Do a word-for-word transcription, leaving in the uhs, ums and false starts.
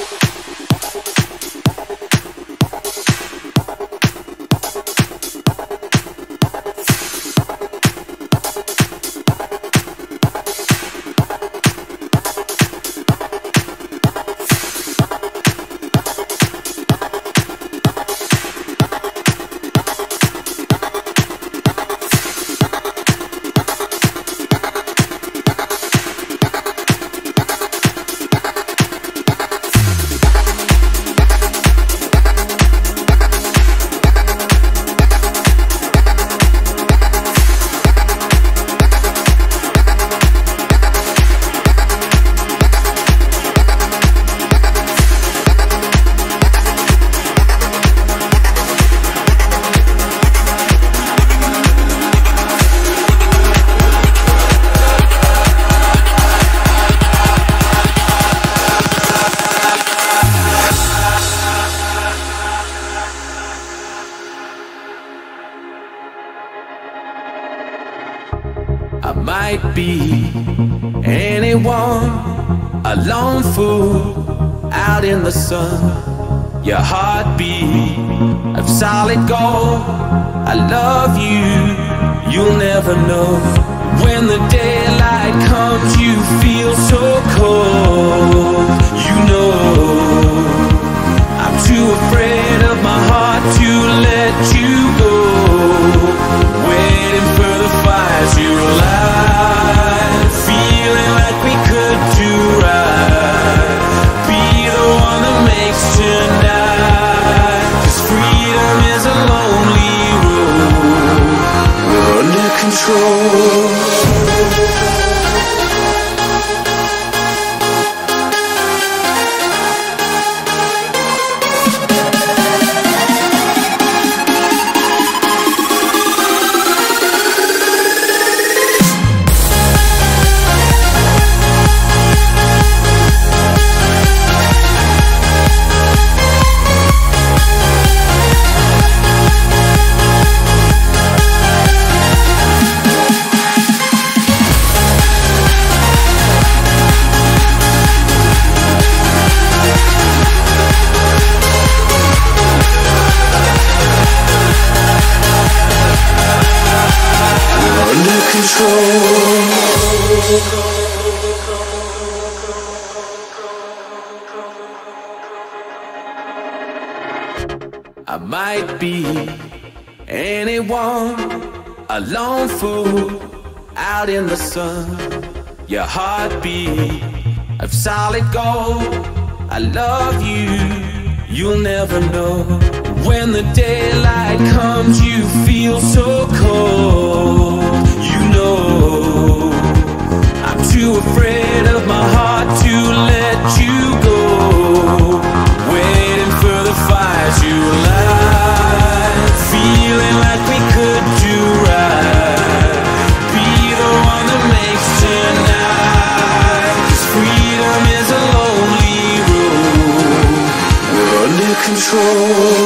I might be anyone, a lone fool out in the sun. Your heartbeat of solid gold. I love you, you'll never know. When the daylight comes, you feel so cold. You know I'm too afraid of my heart to let you go. Waiting for the fires you light, feeling like we could do right. Be the one that makes tonight, 'cause freedom is a lonely road. We're under control. I might be anyone, a lone fool out in the sun. Your heartbeat of solid gold. I love you, you'll never know. When the daylight comes, you feel so cold. You know I'm too afraid of my heart to let you go. Waiting for the fires you light, feeling like we could do right. Be the one that makes tonight, 'cause freedom is a lonely road. We're under control.